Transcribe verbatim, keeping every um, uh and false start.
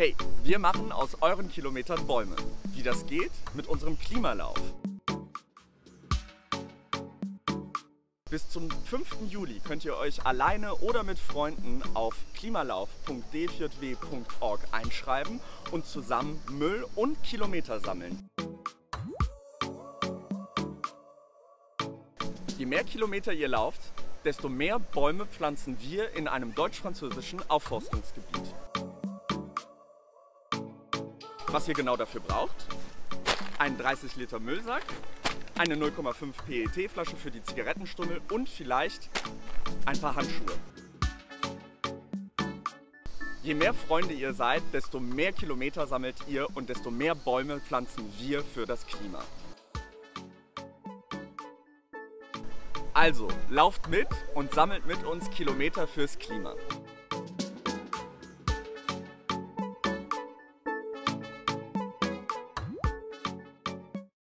Hey, wir machen aus euren Kilometern Bäume. Wie das geht? Mit unserem Klimalauf. Bis zum fünften Juli könnt ihr euch alleine oder mit Freunden auf klimalauf punkt d vier w punkt org einschreiben und zusammen Müll und Kilometer sammeln. Je mehr Kilometer ihr lauft, desto mehr Bäume pflanzen wir in einem deutsch-französischen Aufforstungsgebiet. Was ihr genau dafür braucht: einen dreißig Liter Müllsack, eine null Komma fünf P E T-Flasche für die Zigarettenstummel und vielleicht ein paar Handschuhe. Je mehr Freunde ihr seid, desto mehr Kilometer sammelt ihr und desto mehr Bäume pflanzen wir für das Klima. Also, lauft mit und sammelt mit uns Kilometer fürs Klima.